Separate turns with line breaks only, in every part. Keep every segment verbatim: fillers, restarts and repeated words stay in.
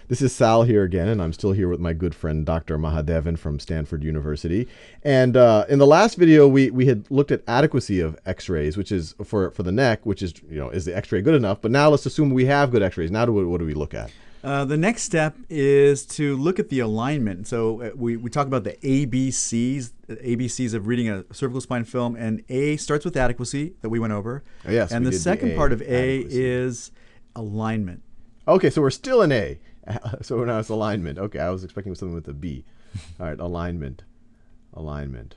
This is Sal here again, and I'm still here with my good friend Doctor Mahadevan from Stanford University. And uh, in the last video, we we had looked at adequacy of X-rays, which is for for the neck, which is you know is the X-ray good enough? But now let's assume we have good X-rays. Now, do we, what do we look at?
Uh, the next step is to look at the alignment. So uh, we, we talk about the A B Cs, the A B Cs of reading a cervical spine film, and A starts with adequacy that we went over.
Oh, yes,
and the second
the
part of A
adequacy.
is alignment.
Okay, so we're still in A. So now it's alignment. Okay, I was expecting something with a B. All right, alignment, alignment.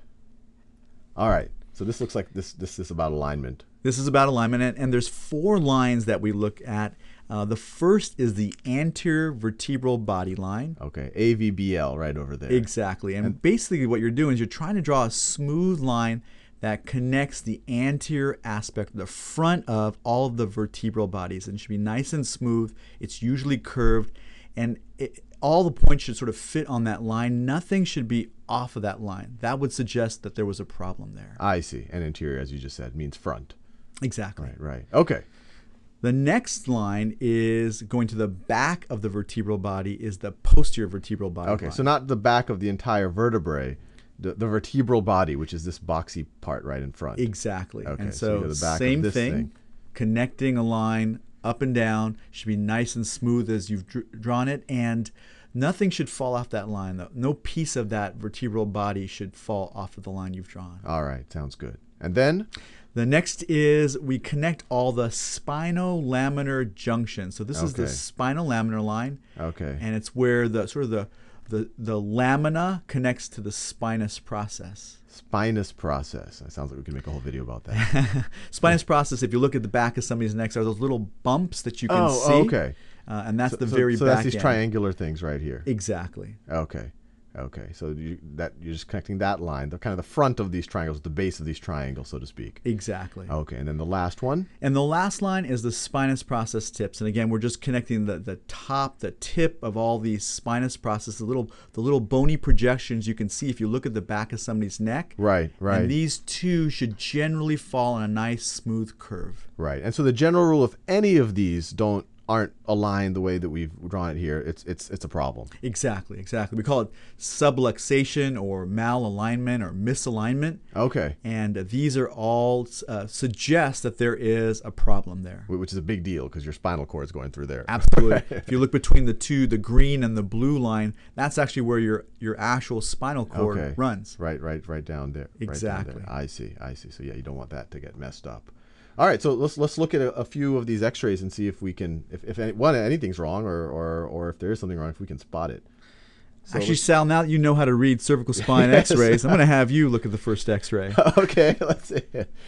All right, so this looks like this this is about alignment.
This is about alignment, and, and there's four lines that we look at. Uh, the first is the anterior vertebral body line.
Okay, A V B L right over there.
Exactly, and, and basically what you're doing is you're trying to draw a smooth line that connects the anterior aspect, the front of all of the vertebral bodies, and it should be nice and smooth. It's usually curved, and it, all the points should sort of fit on that line. Nothing should be off of that line. That would suggest that there was a problem there.
I see. And anterior, as you just said, means front.
Exactly.
Right, right. Okay.
The next line is going to the back of the vertebral body is the posterior vertebral body.
Okay,
line.
so not the back of the entire vertebrae, the, the vertebral body, which is this boxy part right in front.
Exactly.
Okay,
and
so
so,
you go to the back
same
of this
thing,
thing,
connecting a line up and down, should be nice and smooth as you've dr drawn it, and nothing should fall off that line. Though. No piece of that vertebral body should fall off of the line you've drawn.
All right, sounds good. And then?
The next is we connect all the spinolaminar junctions. So this
Okay.
is the spinolaminar line.
Okay.
And it's where the sort of the the, the lamina connects to the spinous process.
Spinous process. It sounds like we could make a whole video about that.
Spinous process, if you look at the back of somebody's neck, are those little bumps that you can
oh,
see.
okay.
Uh, and that's
so,
the
so,
very
so
back
that's these
end.
triangular things right here.
Exactly.
Okay. Okay, so you, that you're just connecting that line, the kind of the front of these triangles, the base of these triangles, so to speak.
Exactly.
Okay, and then the last one?
And the last line is the spinous process tips. And again, we're just connecting the, the top, the tip of all these spinous processes, the little, the little bony projections you can see if you look at the back of somebody's neck.
Right, right.
And these two should generally fall in a nice, smooth curve.
Right, and so the general rule, if any of these don't aren't aligned the way that we've drawn it here, it's it's it's a problem.
Exactly, exactly. We call it subluxation or malalignment or misalignment.
Okay.
And these are all uh, suggest that there is a problem there.
Which is a big deal because your spinal cord is going through there.
Absolutely. If you look between the two, the green and the blue line, that's actually where your your actual spinal cord
okay.
runs.
Right, right, right down there.
Exactly.
Right down there. I see, I see. So yeah, you don't want that to get messed up. All right, so let's let's look at a, a few of these X-rays and see if we can, if, if any, one anything's wrong, or, or or if there is something wrong, if we can spot it. So
Actually, Sal, now that you know how to read cervical spine
yes.
X-rays, I'm going to have you look at the first X-ray.
Okay, let's see.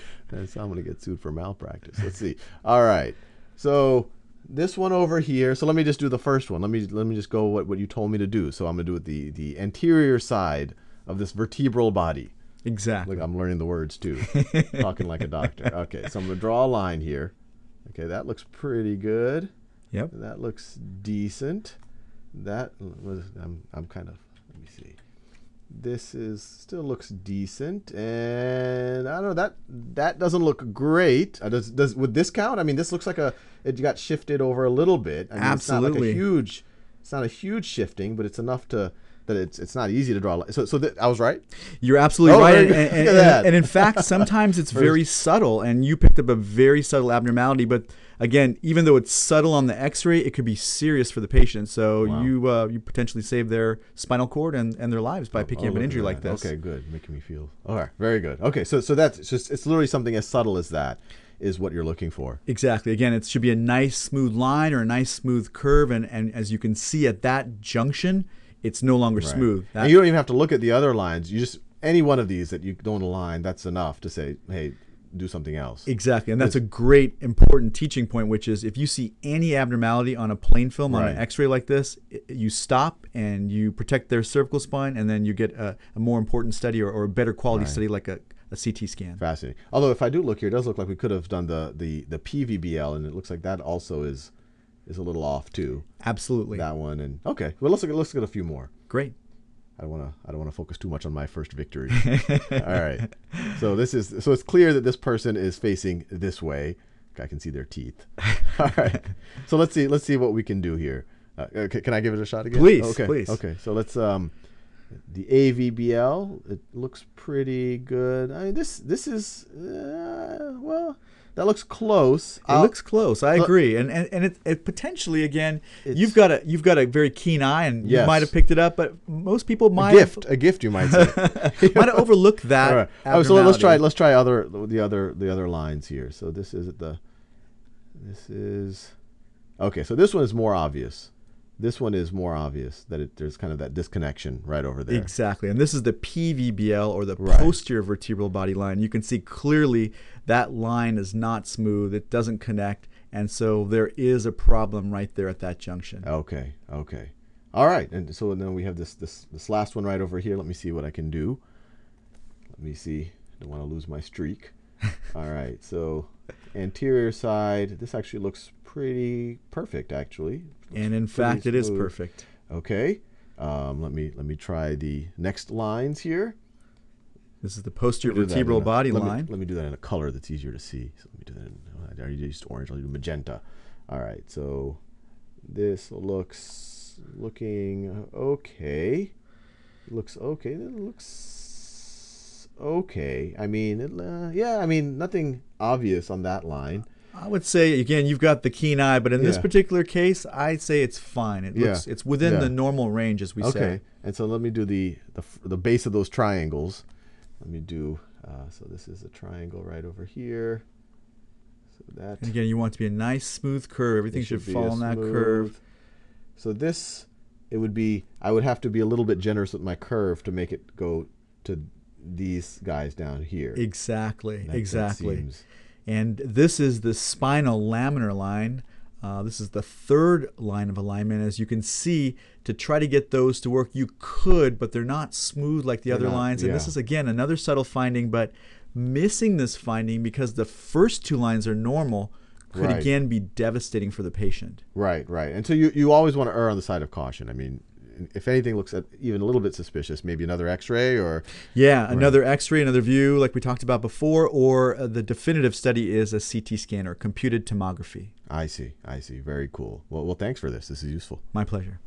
So I'm going to get sued for malpractice. Let's see. All right, so this one over here. So let me just do the first one. Let me let me just go what what you told me to do. So I'm going to do it the the anterior side of this vertebral body.
Exactly.
Look, I'm learning the words too. Talking like a doctor. Okay, so I'm going to draw a line here. Okay, that looks pretty good.
Yep.
That looks decent. That was, I'm, I'm kind of, let me see. This is, still looks decent. And I don't know, that that doesn't look great. Uh, does, does, would this count? I mean, this looks like a, it got shifted over a little bit. I mean,
Absolutely.
It's not like a huge, it's not a huge shifting, but it's enough to, that it's it's not easy to draw. So so that I was right.
You're absolutely
oh,
right,
and,
and, and, and in fact, sometimes it's very subtle, and you picked up a very subtle abnormality. But again, even though it's subtle on the X-ray, it could be serious for the patient. So
wow.
you uh, you potentially save their spinal cord and, and their lives by picking
oh,
up an injury like this.
Okay, good, making me feel. All right, very good. Okay, so so that's it's just it's literally something as subtle as that is what you're looking for.
Exactly. Again, it should be a nice smooth line or a nice smooth curve, and and as you can see at that junction, it's no longer
right.
smooth. That,
and you don't even have to look at the other lines. You just, any one of these that you don't align, that's enough to say, hey, do something else.
Exactly. And that's a great, important teaching point, which is if you see any abnormality on a plain film, on
right.
an X-ray like this, you stop and you protect their cervical spine, and then you get a, a more important study or, or a better quality right. study like a, a C T scan.
Fascinating. Although if I do look here, it does look like we could have done the, the, the P V B L, and it looks like that also is is a little off too.
Absolutely.
That one. And okay, well, let's look at, let's look at a few more.
Great.
I don't want to. I don't want to focus too much on my first victory. All right. So this is. So it's clear that this person is facing this way. I can see their teeth. All right. So let's see. Let's see what we can do here. Uh, okay, can I give it a shot again?
Please,
okay.
please.
Okay, so let's um, the A V B L. It looks pretty good. I mean, this this is uh, well, that looks close.
It
I'll,
looks close. I agree, and and, and it, it potentially again, you've got a you've got a very keen eye, and you
yes.
might have picked it up, but most people might
a gift,
have,
a gift, you might say,
might have overlooked that.
All right. Oh, so let's try let's try other the other the other lines here. So this is the this is okay. So this one is more obvious. This one is more obvious that it, there's kind of that disconnection right over there.
Exactly. And this is the P V B L, or the
right.
posterior vertebral body line. You can see clearly that line is not smooth. It doesn't connect. And so there is a problem right there at that junction.
Okay. Okay. All right. And so then we have this, this, this last one right over here. Let me see what I can do. Let me see. I don't want to lose my streak. All right. So anterior side, this actually looks pretty perfect, actually.
And in fact, it is perfect.
Okay. Um, let me let me try the next lines here.
This is the posterior vertebral
a,
body
let
line.
Me, let me do that in a color that's easier to see. So let me do that. In, I already used orange. I'll do magenta. All right. So this looks looking okay. It looks okay. It looks okay. I mean, it, uh, yeah. I mean, nothing obvious on that line.
I would say, again, you've got the keen eye, but in yeah. this particular case, I'd say it's fine. It looks, yeah. It's within yeah. the normal range, as we
okay.
say.
Okay, and so let me do the, the the base of those triangles. Let me do, uh, so this is a triangle right over here. So that.
And again, you want it to be a nice, smooth curve. Everything should, should fall on that curve.
So this, it would be, I would have to be a little bit generous with my curve to make it go to these guys down here.
Exactly,
that,
exactly.
That seems,
And this is the spinal laminar line. Uh, this is the third line of alignment. As you can see, to try to get those to work, you could, but they're not smooth like the
they're
other
not,
lines. And
yeah.
this is, again, another subtle finding, but missing this finding because the first two lines are normal could,
right.
again, be devastating for the patient.
Right, right. And so you, you always want to err on the side of caution. I mean, if anything looks at even a little bit suspicious, maybe another x-ray or...
Yeah,
right.
another x-ray, another view like we talked about before, or uh, the definitive study is a C T scan or computed tomography.
I see, I see. Very cool. Well, well, thanks for this. This is useful.
My pleasure.